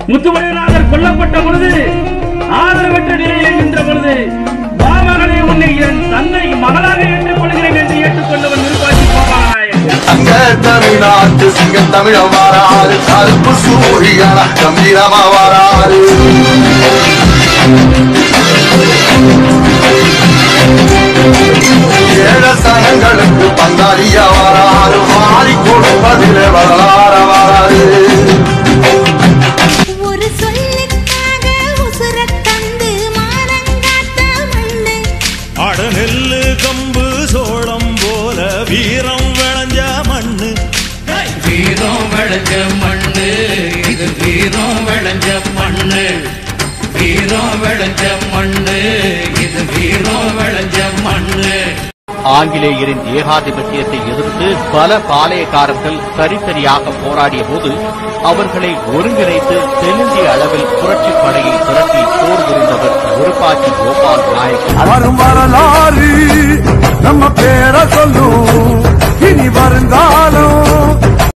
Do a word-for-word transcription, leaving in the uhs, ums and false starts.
முத்துமலைநாதர் கொல்லப்பட்ட பொழுது ஆதரவற்ற நிலையில் நின்ற பொழுது பாமகனை உன்னை என் தன்னை மகளாக ஏற்றுக் கொள்கிறேன் என்று ஏற்றுக்கொண்டவன் விருப்பாட்சி கோபாலநாயகன். தமிழ்நாட்டு சிங்க தமிழ வாராறு கருப்பு சூரியன கம்பீரமா வாராறு ஏழ சனங்களுக்கு பங்காளிய வாராறு மாறி கொடுப்பதிலே வரலாற வாராறு நெல்லு கம்பு சோளம் போல வீரம் விளைஞ்ச மண்ணு வீரம் விளைஞ்ச மண்ணு இது வீரம் விளைஞ்ச மண்ணு வீரம் விளைஞ்ச மண்ணு இது வீரம் விளைஞ்ச மண்ணு. ஆங்கிலேயரின் ஏகாதிபத்தியத்தை எதிர்த்து பல பாளையக்காரர்கள் தனித்தனியாக போராடிய போது அவர்களை ஒருங்கிணைத்து தென்னிந்திய அளவில் புரட்சிப் படையை திரட்டி போர் புரிந்தவர் விருப்பாட்சி கோபால் நாயகன்.